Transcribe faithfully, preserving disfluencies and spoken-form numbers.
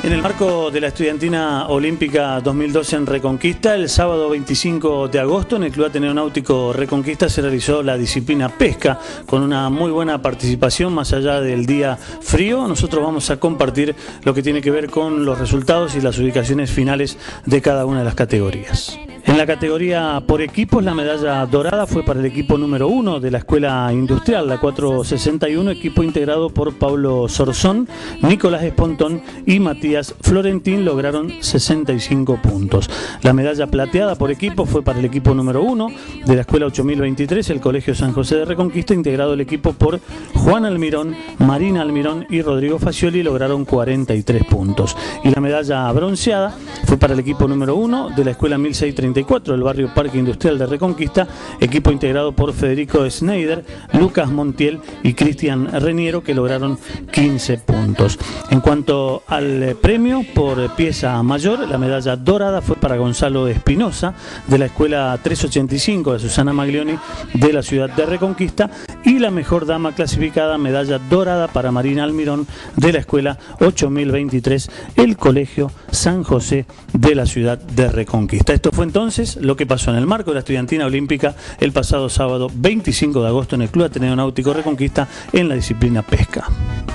En el marco de la Estudiantina Olímpica dos mil doce en Reconquista, el sábado veinticinco de agosto en el Club Ateneo Náutico Reconquista se realizó la disciplina pesca con una muy buena participación más allá del día frío. Nosotros vamos a compartir lo que tiene que ver con los resultados y las ubicaciones finales de cada una de las categorías. En la categoría por equipos, la medalla dorada fue para el equipo número uno de la Escuela Industrial, la cuatrocientos sesenta y uno, equipo integrado por Pablo Sorzón, Nicolás Espontón y Matías Florentín, lograron sesenta y cinco puntos. La medalla plateada por equipo fue para el equipo número uno de la Escuela ocho mil veintitrés, el Colegio San José de Reconquista, integrado el equipo por Juan Almirón, Marina Almirón y Rodrigo Facioli, lograron cuarenta y tres puntos. Y la medalla bronceada fue para el equipo número uno de la Escuela mil seiscientos treinta y cuatro del barrio Parque Industrial de Reconquista, equipo integrado por Federico Schneider, Lucas Montiel y Cristian Reniero, que lograron quince puntos. En cuanto al premio por pieza mayor, la medalla dorada fue para Gonzalo Espinosa de la Escuela trescientos ochenta y cinco de Susana Maglioni de la ciudad de Reconquista, y la mejor dama clasificada, medalla dorada para Marina Almirón de la Escuela ocho mil veintitrés, el Colegio San José de la ciudad de Reconquista. Esto fue entonces lo que pasó en el marco de la Estudiantina Olímpica el pasado sábado veinticinco de agosto en el Club Ateneo Náutico Reconquista en la disciplina pesca.